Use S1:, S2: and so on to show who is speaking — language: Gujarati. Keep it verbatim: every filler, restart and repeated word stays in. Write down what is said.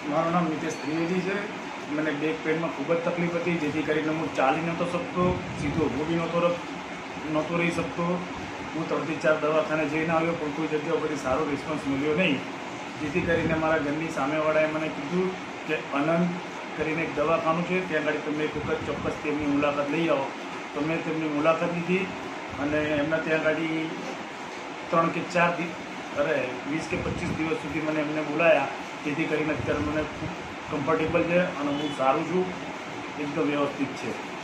S1: મારું નામ નિતેશ ત્રિવેદી છે। મને બેક પેનમાં ખૂબ જ તકલીફ હતી, જેથી કરીને હું ચાલી નહોતો શકતો, સીધો ઊભો બી નહોતો નહોતો રહી શકતો। હું ત્રણથી ચાર દવાખાને જઈને આવ્યો, પણ કોઈ જગ્યા પરથી સારો રિસ્પોન્સ મળ્યો નહીં। જેથી કરીને મારા ઘરની સામેવાળાએ મને કીધું કે અનંત કરીને એક દવાખાનું છે, ત્યાં આગળ તમે એક વખત ચોક્કસ તેમની મુલાકાત લઈ આવો। તો મેં તેમની મુલાકાત લીધી અને એમના ત્યાં આગળ ત્રણ કે ચાર દિવસ અરે વીસ કે પચીસ દિવસ સુધી મને એમને બોલાયા, જેથી કરીને અત્યારે મને ખૂબ કમ્ફર્ટેબલ છે અને હું સારું છું, એકદમ વ્યવસ્થિત છે।